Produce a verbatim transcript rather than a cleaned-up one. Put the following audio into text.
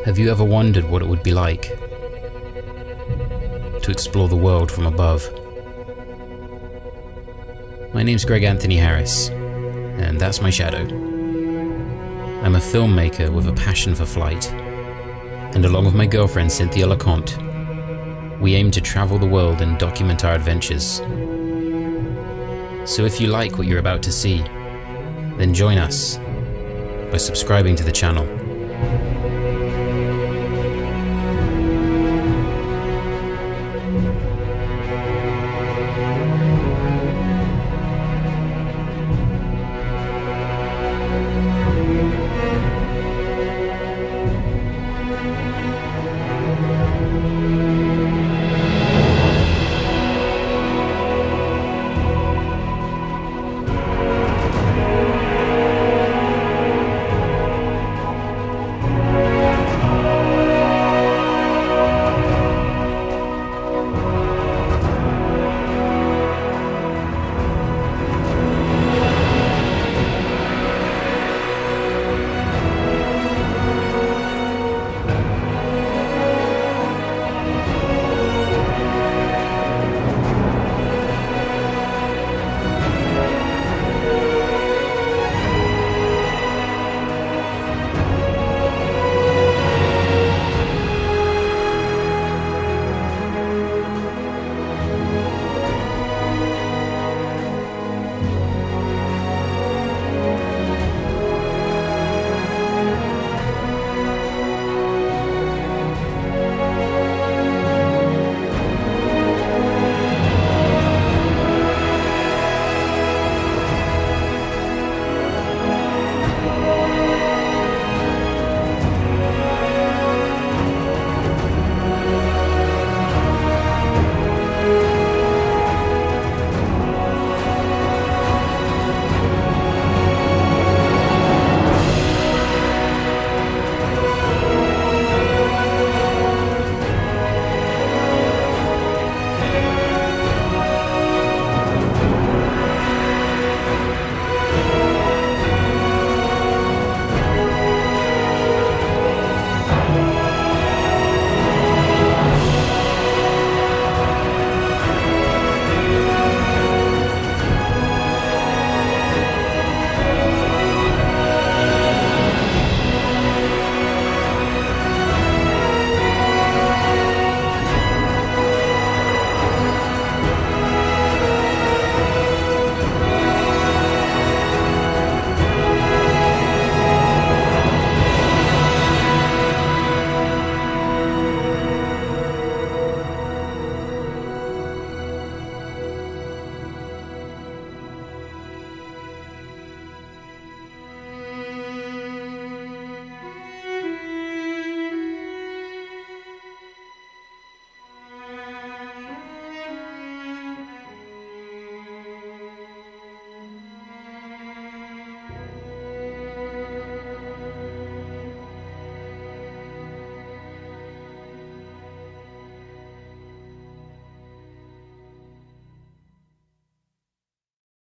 Have you ever wondered what it would be like to explore the world from above? My name's Greg Anthony Harris, and that's my shadow. I'm a filmmaker with a passion for flight, and along with my girlfriend Cynthia LeConte, we aim to travel the world and document our adventures. So if you like what you're about to see, then join us by subscribing to the channel.